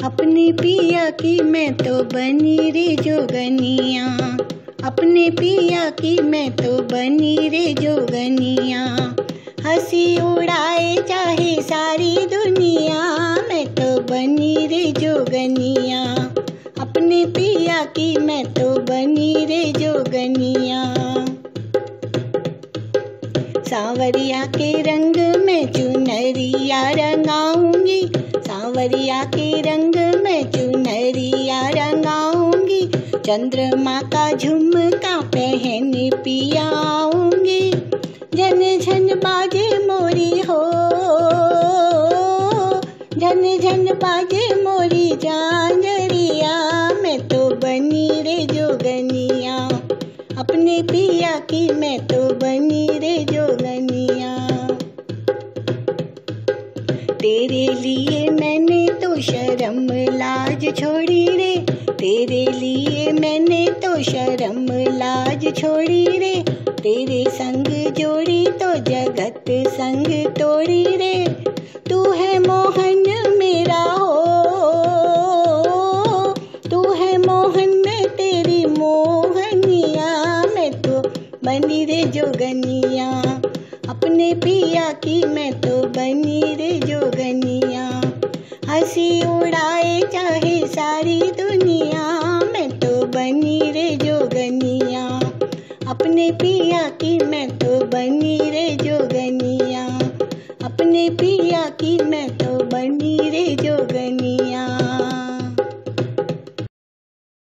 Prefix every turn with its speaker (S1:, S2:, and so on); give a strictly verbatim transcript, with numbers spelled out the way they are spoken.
S1: अपने पिया की मैं तो बनी रे जोगनिया, अपने पिया की मैं तो बनी रे जोगनिया। हंसी उड़ाए चाहे सारी दुनिया, मैं तो बनी रे जोगनिया। अपने पिया की मैं तो बनी रे जोगनिया। सांवरिया के रंग में चुनरिया रंगाऊंगी, सांवरिया के रंग में चुनरिया रंगाऊंगी। चंद्रमा का झुमका पहन पिया आऊंगी। झन झन बाजे मोरी हो, झन झन बाजे मोरी झांझरिया, मैं तो बनी रे जोगनिया। अपने पिया की मैं तो बनी रे जोगनिया। तेरे लिए मैंने तो शर्म लाज छोड़ी रे, तेरे लिए मैंने तो शर्म लाज छोड़ी रे। तेरे संग जोड़ी तो जगत संग तोड़ी रे। तू है मोहन मेरा हो, तू है मोहन में तेरी मोहनिया, मैं तो बनी रे जोगनिया। अपने पिया की मैं तो बनी रे जोगनिया। हंसी उड़ाए चाहे सारी दुनिया, मैं तो बनी रे जोगनिया। अपने पिया की मैं तो बनी रे जोगनिया। अपने पिया की मैं तो बनी रे जोगनिया।